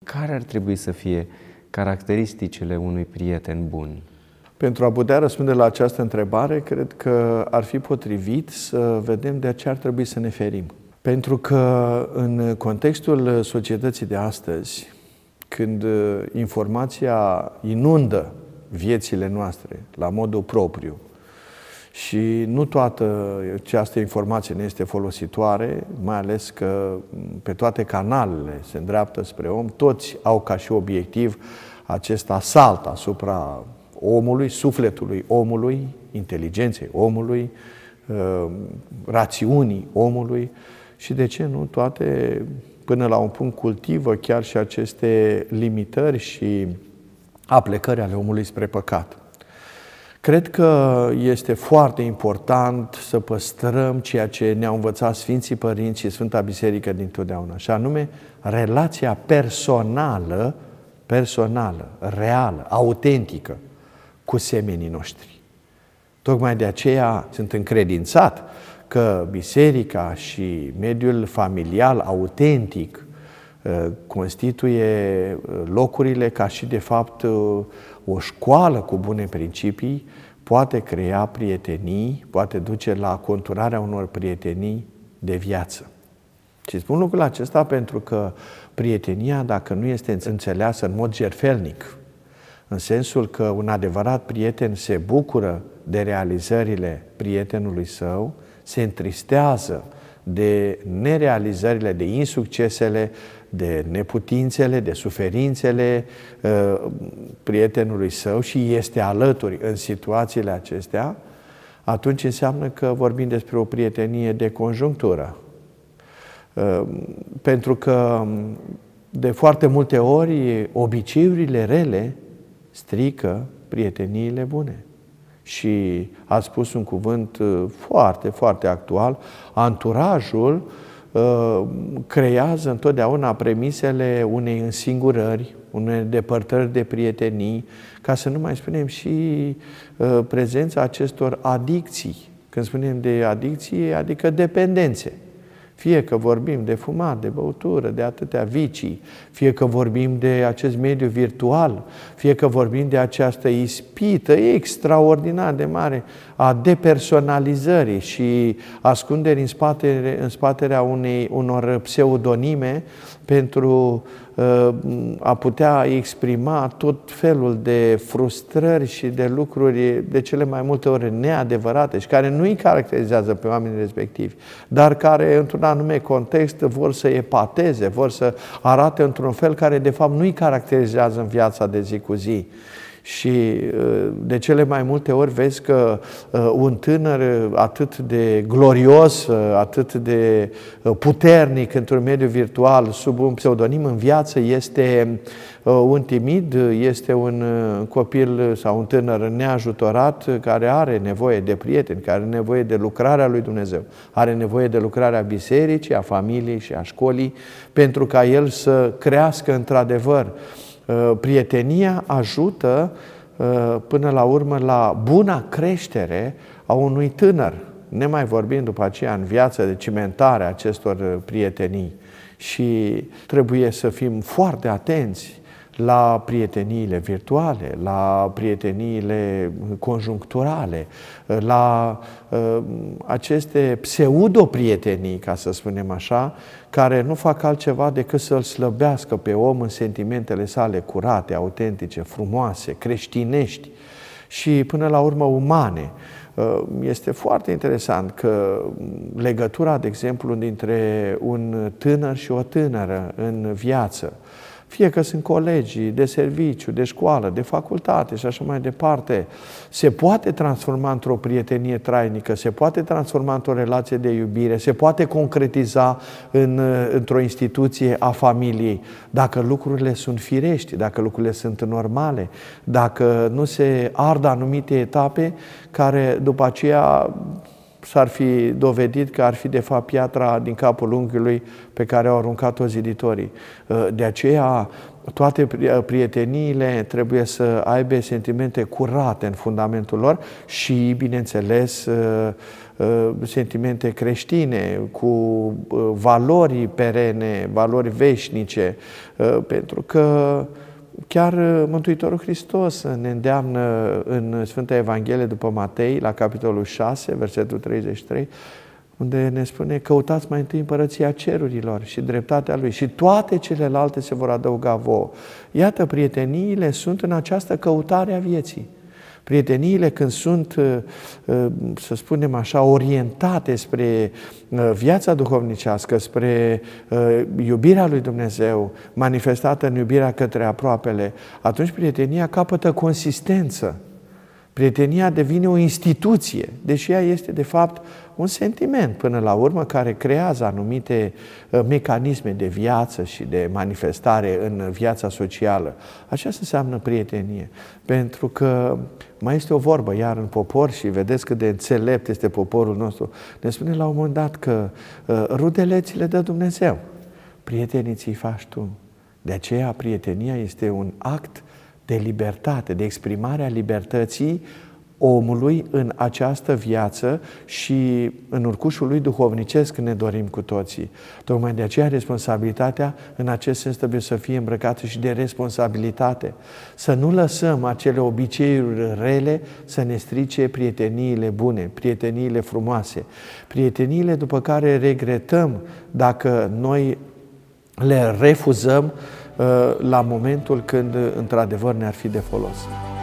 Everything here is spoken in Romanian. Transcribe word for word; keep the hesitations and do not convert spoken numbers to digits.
Care ar trebui să fie caracteristicile unui prieten bun? Pentru a putea răspunde la această întrebare, cred că ar fi potrivit să vedem de ce ar trebui să ne ferim. Pentru că în contextul societății de astăzi, când informația inundă viețile noastre la modul propriu și nu toată această informație ne este folositoare, mai ales că pe toate canalele se îndreaptă spre om, toți au ca și obiectiv acest asalt asupra omului, sufletului omului, inteligenței omului, rațiunii omului și, de ce nu, toate, până la un punct, cultivă chiar și aceste limitări și aplecări ale omului spre păcat. Cred că este foarte important să păstrăm ceea ce ne-au învățat Sfinții Părinți și Sfânta Biserică dintotdeauna, și anume relația personală, personală, reală, autentică cu semenii noștri. Tocmai de aceea sunt încredințat că biserica și mediul familial autentic constituie locurile ca și, de fapt, o școală cu bune principii, poate crea prietenii, poate duce la conturarea unor prietenii de viață. Și spun lucrul acesta pentru că prietenia, dacă nu este înțeleasă în mod jertfelnic, în sensul că un adevărat prieten se bucură de realizările prietenului său, se întristează de nerealizările, de insuccesele, de neputințele, de suferințele uh, prietenului său și este alături în situațiile acestea, atunci înseamnă că vorbim despre o prietenie de conjunctură. Uh, pentru că de foarte multe ori obiceiurile rele strică prieteniile bune. Și a spus un cuvânt foarte, foarte actual, anturajul uh, creează întotdeauna premisele unei însingurări, unei depărtări de prietenii, ca să nu mai spunem și uh, prezența acestor adicții. Când spunem de adicție, adică dependențe. Fie că vorbim de fumat, de băutură, de atâtea vicii, fie că vorbim de acest mediu virtual, fie că vorbim de această ispită extraordinar de mare a depersonalizării și ascunderii în spatele, în spatele unei, unor pseudonime pentru uh, a putea exprima tot felul de frustrări și de lucruri de cele mai multe ori neadevărate și care nu îi caracterizează pe oamenii respectivi, dar care într-un anume context vor să epateze, vor să arate într-un fel care de fapt nu îi caracterizează în viața de zi cu zi. Și de cele mai multe ori vezi că un tânăr atât de glorios, atât de puternic într-un mediu virtual, sub un pseudonim în viață, este un timid, este un copil sau un tânăr neajutorat care are nevoie de prieteni, care are nevoie de lucrarea lui Dumnezeu, are nevoie de lucrarea bisericii, a familiei și a școlii, pentru ca el să crească într-adevăr. Prietenia ajută până la urmă la buna creștere a unui tânăr. Ne mai vorbim după aceea în viață de cimentarea acestor prietenii și trebuie să fim foarte atenți la prieteniile virtuale, la prieteniile conjuncturale, la uh, aceste pseudo-prietenii, ca să spunem așa, care nu fac altceva decât să-l slăbească pe om în sentimentele sale curate, autentice, frumoase, creștinești și până la urmă umane. Este foarte interesant că legătura, de exemplu, dintre un tânăr și o tânără în viață, fie că sunt colegii de serviciu, de școală, de facultate și așa mai departe, se poate transforma într-o prietenie trainică, se poate transforma într-o relație de iubire, se poate concretiza în, într-o instituție a familiei, dacă lucrurile sunt firești, dacă lucrurile sunt normale, dacă nu se ard anumite etape care după aceea s-ar fi dovedit că ar fi de fapt piatra din capul unghiului pe care au aruncat-o ziditorii. De aceea toate prieteniile trebuie să aibă sentimente curate în fundamentul lor și, bineînțeles, sentimente creștine, cu valori perene, valori veșnice, pentru că chiar Mântuitorul Hristos ne îndeamnă în Sfânta Evanghelie după Matei, la capitolul șase, versetul treizeci și trei, unde ne spune: căutați mai întâi împărăția cerurilor și dreptatea Lui și toate celelalte se vor adăuga vouă. Iată, prieteniile sunt în această căutare a vieții. Prieteniile, când sunt, să spunem așa, orientate spre viața duhovnicească, spre iubirea lui Dumnezeu, manifestată în iubirea către aproapele, atunci prietenia capătă consistență. Prietenia devine o instituție, deși ea este de fapt un sentiment până la urmă care creează anumite mecanisme de viață și de manifestare în viața socială. Aceasta înseamnă prietenie, pentru că mai este o vorbă iar în popor și vedeți cât de înțelept este poporul nostru. Ne spune la un moment dat că rudele ți le dă Dumnezeu, prietenii ți-i faci tu. De aceea prietenia este un act de libertate, de exprimare a libertății omului în această viață și în urcușul lui duhovnicesc ne dorim cu toții. Tocmai de aceea responsabilitatea în acest sens trebuie să fie îmbrăcată și de responsabilitate. Să nu lăsăm acele obiceiuri rele să ne strice prieteniile bune, prieteniile frumoase, prieteniile după care regretăm dacă noi le refuzăm la momentul când într-adevăr ne-ar fi de folos.